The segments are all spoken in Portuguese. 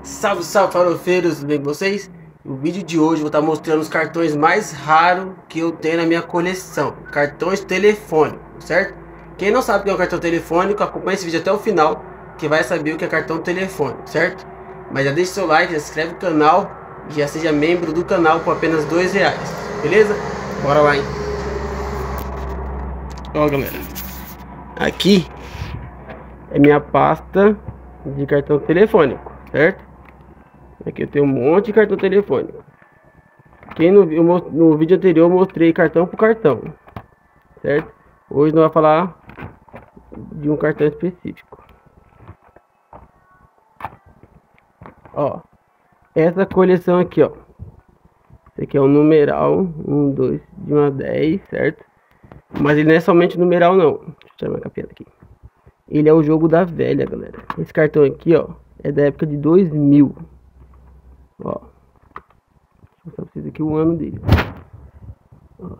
Salve, salve, farofeiros, tudo bem com vocês? No vídeo de hoje eu vou estar mostrando os cartões mais raros que eu tenho na minha coleção. Cartões telefônicos, certo? Quem não sabe o que é um cartão telefônico, acompanha esse vídeo até o final, que vai saber o que é cartão telefônico, certo? Mas já deixa seu like, já se inscreve no canal e já seja membro do canal por apenas R$2, beleza? Bora lá, hein? Ó, galera, aqui é minha pasta de cartão telefônico, certo? Aqui eu tenho um monte de cartão telefônico. Quem não viu, no vídeo anterior eu mostrei cartão por cartão, certo? Hoje nós vamos falar de um cartão específico. Ó, essa coleção aqui, ó. Esse aqui é o numeral 1, 2, de 1 a 10, certo? Mas ele não é somente numeral, não. Deixa eu tirar minha capinha aqui. Ele é o jogo da velha, galera. Esse cartão aqui, ó, é da época de 2000. Ó, deixa eu mostrar pra vocês aqui o ano dele. Ó,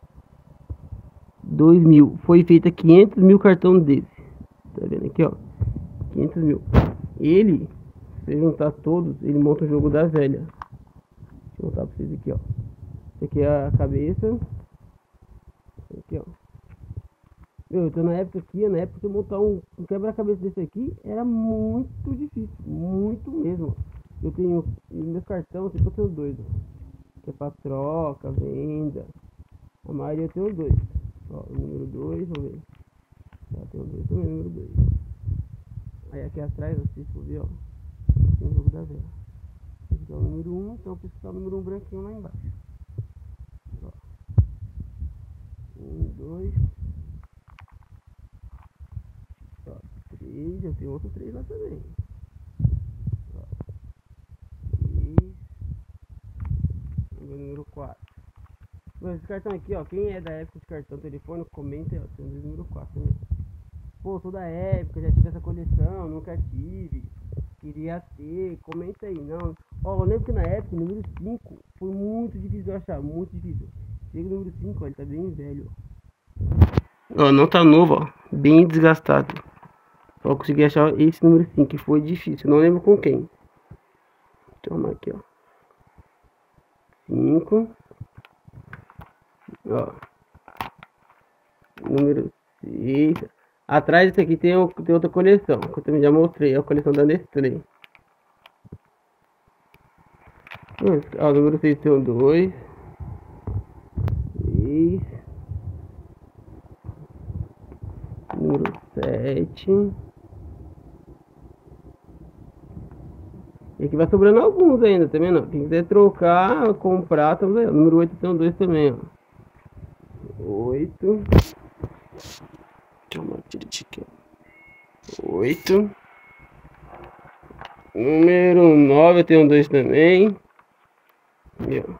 2000. Foi feita 500 mil cartões desse. Tá vendo aqui, ó? 500 mil. Ele, se juntar todos, ele monta o jogo da velha. Deixa eu mostrar pra vocês aqui, ó. Esse aqui é a cabeça. Aqui, ó. Eu tô na época aqui, na época de eu montar um quebra-cabeça desse aqui, era muito difícil. Muito mesmo. Eu tenho meus cartões, eu tenho dois, ó, que é pra troca, venda. A maioria tem os dois. Ó, o número 2, vamos ver. Já tem o 2 também, o número 2. Aí aqui atrás, vocês vão ver, ó, tem o jogo da velha. Esse aqui é o número 1, então eu preciso estar o número 1 branquinho lá embaixo. Ó. 1, 2. Ó, 3, eu tenho outro 3 lá também. Número 4. Esse cartão aqui, ó, quem é da época de cartão telefônico, comenta aí, ó, tem o número 4 também. Pô, sou da época, já tive essa coleção, nunca tive, queria ter, comenta aí, não. Ó, eu lembro que na época, o número 5 foi muito difícil de achar, muito difícil. Chega o número 5, ó, ele tá bem velho, ó, não tá novo, ó, bem desgastado. Só consegui achar esse número 5, que foi difícil, não lembro com quem. Deixa eu arrumar aqui, ó. 5, ó, número 6. Atrás desse aqui tem outra coleção que eu também já mostrei, a coleção da Nestlé. Ó, número 6 tem um 2, 3, número 7. E aqui vai sobrando alguns ainda, também não. Quem quiser trocar, comprar, estamos aí. O número 8 tem um 2 também, ó. 8. Deixa eu marcar aqui, ó. 8. Número 9 eu tenho um 2 também. Meu.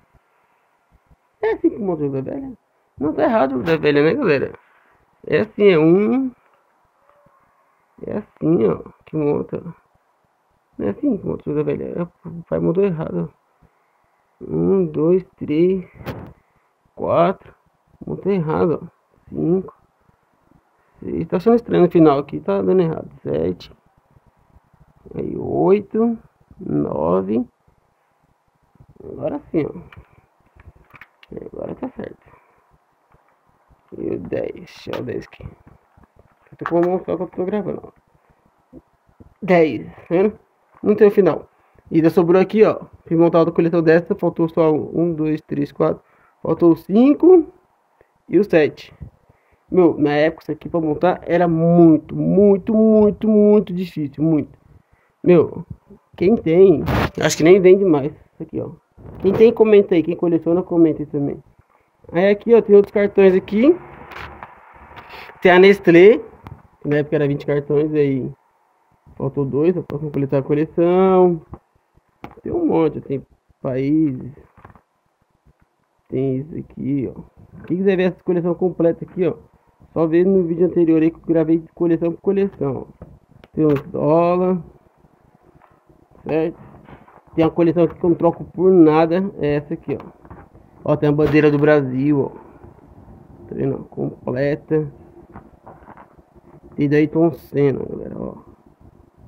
É assim que monta o jogo da velha? Não tá errado o jogo da velha, né, galera? É assim, é 1. É assim, ó, que monta. Não é assim que monta o jogo da velha. O pai mudou errado. 1, 2, 3, 4. Montei errado, ó. 5, 6. Tá achando estranho no final aqui, tá dando errado. 7. Aí 8, 9. Agora sim, ó. Agora tá certo. E o 10. Deixa eu 10 aqui. Eu tô com a mão só que eu tô gravando, ó. 10, tá vendo? Não tem o final. E ainda sobrou aqui, ó. Fui montar outra coleção dessa. Faltou só 1, 2, 3, 4. Faltou o 5 e o 7. Meu, na época isso aqui pra montar era muito difícil. Muito. Meu, quem tem, acho que nem vende mais. Isso aqui, ó. Quem tem, comenta aí. Quem coleciona, comenta aí também. Aí aqui, ó, tem outros cartões aqui. Tem a Nestlé. Na época era 20 cartões aí. Faltou 2, eu posso completar a coleção. Tem um monte, tem países. Tem isso aqui, ó. Quem quiser ver essa coleção completa aqui, ó, só ver no vídeo anterior aí que eu gravei de coleção por coleção, ó. Tem uns dólares, certo? Tem uma coleção aqui que eu não troco por nada, é essa aqui, ó. Ó, tem a bandeira do Brasil, ó. Tá vendo? Completa. E daí Ayrton Senna, galera, ó.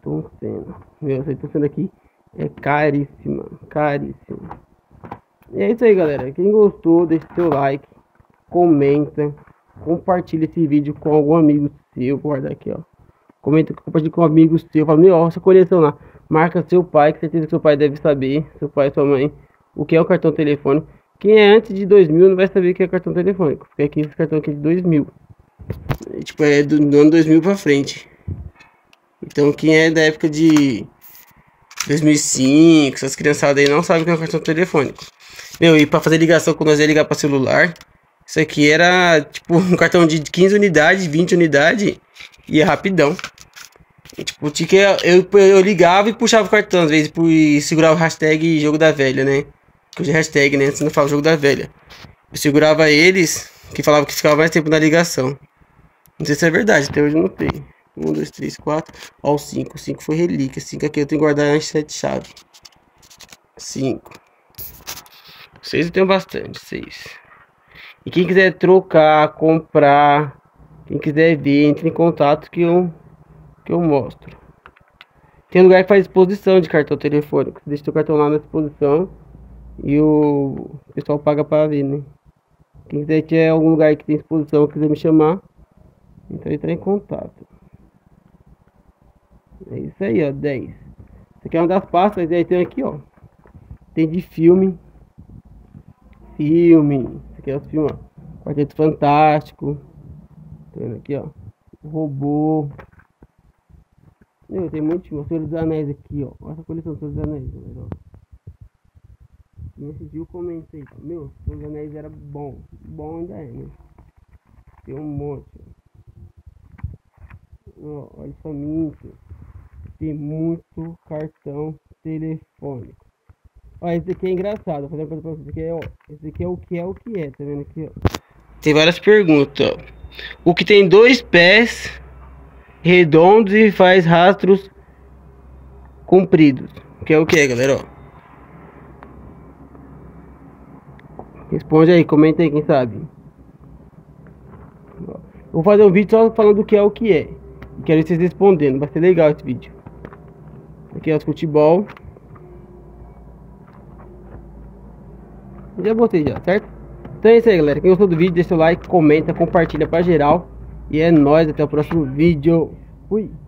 Ayrton Senna. Meu, essa Ayrton Senna aqui é caríssima. Caríssima. E é isso aí, galera. Quem gostou, deixa seu like, comenta, compartilha esse vídeo com algum amigo seu. Vou guardar aqui, ó. Comenta, compartilha com um amigo seu. Fala, meu, ó, essa coleção lá. Marca seu pai, que certeza que seu pai deve saber. Seu pai e sua mãe. O que é o cartão telefônico. Quem é antes de 2000 não vai saber o que é cartão telefônico. Porque aqui esse cartão aqui é de 2000. Tipo, é do ano 2000 pra frente. Então quem é da época de 2005, essas criançadas aí não sabem o que é um cartão telefônico. Meu, e pra fazer ligação, quando nós ia ligar pra celular, isso aqui era tipo um cartão de 15 unidades, 20 unidades, e é rapidão. E, tipo, eu ligava e puxava o cartão, às vezes, e segurava o hashtag jogo da velha, né? Que hoje é hashtag, né? Você não fala jogo da velha. Eu segurava eles, que falava que ficava mais tempo na ligação. Não sei se é verdade, até hoje eu não sei. 1, 2, 3, 4. Ó, o 5. O 5 foi relíquia. 5 aqui eu tenho que guardar as 7 chaves. 5. 6 eu tenho bastante. 6. E quem quiser trocar, comprar, quem quiser ver, entre em contato que eu mostro. Tem lugar que faz exposição de cartão telefônico. Você deixa seu cartão lá na exposição e o pessoal paga para ver, né? Quem quiser ter algum lugar que tem exposição, quiser me chamar, então entrar em contato. É isso aí, ó, 10. Isso aqui é uma das pastas, aí tem aqui, ó. Tem de filme. Filme. Isso aqui é os filmes, ó. Quarteto Fantástico. Tá vendo aqui, ó. O Robô. Meu, tem muito filme. Senhor dos Anéis aqui, ó. Olha essa coleção do Senhor dos Anéis, galera, ó. Nesse dia eu comentei, meu, Senhor dos Anéis era bom. Bom ainda é, né? Tem um monte, ó. Olha só, minto. Tem muito cartão telefônico. Ó, esse aqui é engraçado. Vou fazer uma coisa pra vocês. Esse aqui é, ó. Esse aqui é o que é. Tá vendo aqui, ó? Tem várias perguntas, ó. O que tem 2 pés redondos e faz rastros compridos. Que é o que é, galera, ó. Responde aí, comenta aí, quem sabe. Vou fazer um vídeo só falando do que é o que é. Quero vocês respondendo. Vai ser legal esse vídeo. Aqui é o futebol. Já botei já, certo? Então é isso aí, galera. Quem gostou do vídeo, deixa o like, comenta, compartilha pra geral. E é nóis, até o próximo vídeo. Fui!